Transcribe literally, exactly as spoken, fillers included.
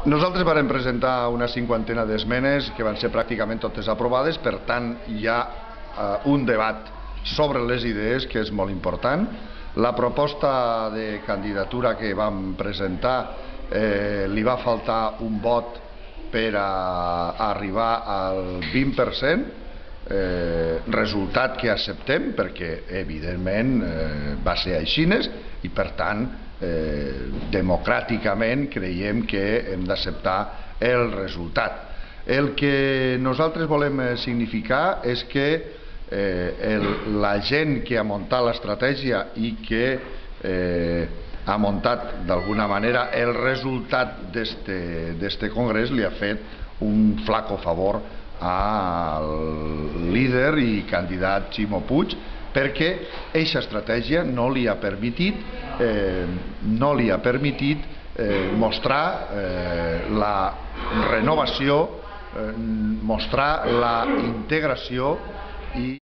Nosaltres vàrem presentar una cinquantena d'esmenes que van ser pràcticament totes aprovades, per tant hi ha eh, un debat sobre les idees que és molt important. La proposta de candidatura que vam presentar eh, li va faltar un vot per a, a arribar al vint per cent, eh, resultat que acceptem perquè evidentment eh, va ser així i per tant eh, democràticament creiem que hem d'acceptar el resultat. El que nosaltres volem significar és que eh, el, la gent que ha muntat l'estratègia i que eh, ha muntat d'alguna manera el resultat d'este congrés li ha fet un flaco favor al líder i candidat Ximo Puig, perquè aquesta estratègia no li ha permitit, eh, no li ha permitit eh, mostrar eh, la renovació, eh, mostrar la integració i